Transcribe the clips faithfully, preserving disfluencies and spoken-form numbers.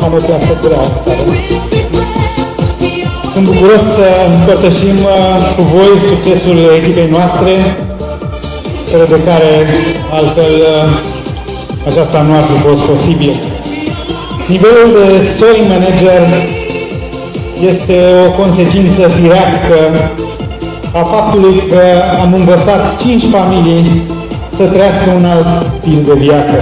așa motivat să grea. Sunt bucuros să împărtășim cu voi succesul echipei noastre, fără de care altfel aceasta nu ar fi fost posibil. Nivelul de story manager este o consecință firească a faptului că am învățat cinci familii să trăiască un alt stil de viață.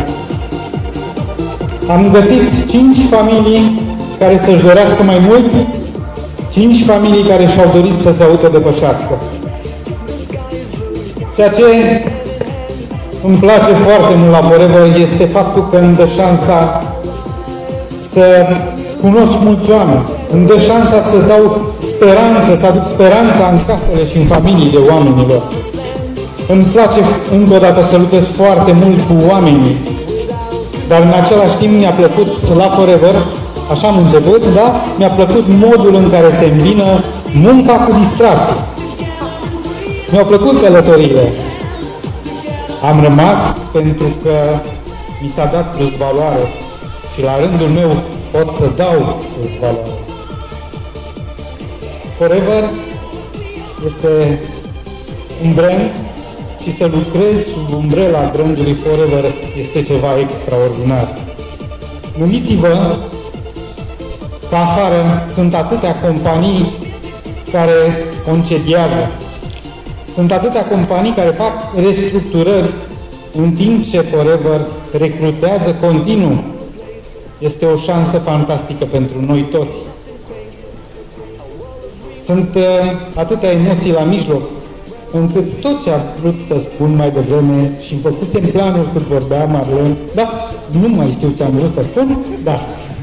Am găsit cinci familii care să-și dorească mai mult, cinci familii care și-au dorit să se autodepășească. Ceea ce îmi place foarte mult la Forever este faptul că îmi dă șansa să cunosc mulți oameni, îmi dă șansa să dau speranță, să aduc speranța în casele și în familiile oamenilor. Îmi place încă o dată să lucrez foarte mult cu oamenii, dar în același timp mi-a plăcut la Forever, așa am început, da? Mi-a plăcut modul în care se îmbină munca cu distracție. Mi-au plăcut călătoriile. Am rămas pentru că mi s-a dat plus valoare și la rândul meu pot să dau plus valoare. Forever este un brand și să lucrezi sub umbrela brandului Forever este ceva extraordinar. Gândiți-vă că afară sunt atâtea companii care concediază. Sunt atâtea companii care fac restructurări în timp ce Forever recrutează continuu. Este o șansă fantastică pentru noi toți. Sunt uh, atâtea emoții la mijloc, încât tot ce am vrut să spun mai devreme și făcusem planul cât vorbea Marlen, da, nu mai știu ce am vrut să spun, dar...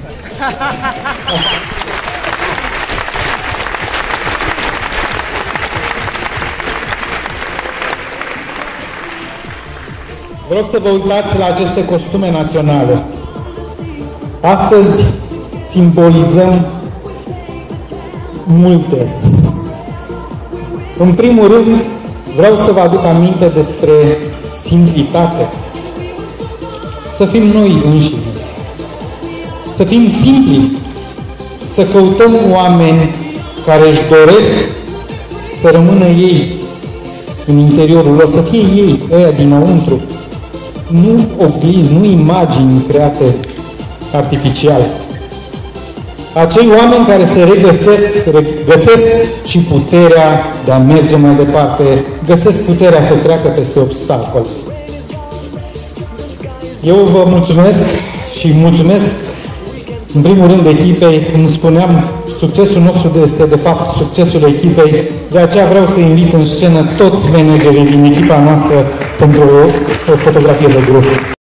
Vă rog să vă uitați la aceste costume naționale. Astăzi simbolizăm multe. În primul rând, vreau să vă aduc aminte despre simplitate. Să fim noi înșine. Să fim simpli. Să căutăm oameni care își doresc să rămână ei în interiorul lor, să fie ei, ăia dinăuntru. Nu oglinzi, nu imagini create artificial. Acei oameni care se regăsesc, găsesc și puterea de a merge mai departe, găsesc puterea să treacă peste obstacole. Eu vă mulțumesc și mulțumesc în primul rând echipei. Cum spuneam, succesul nostru este de fapt succesul echipei, de aceea vreau să invit în scenă toți managerii din echipa noastră pentru o fotografie de grup.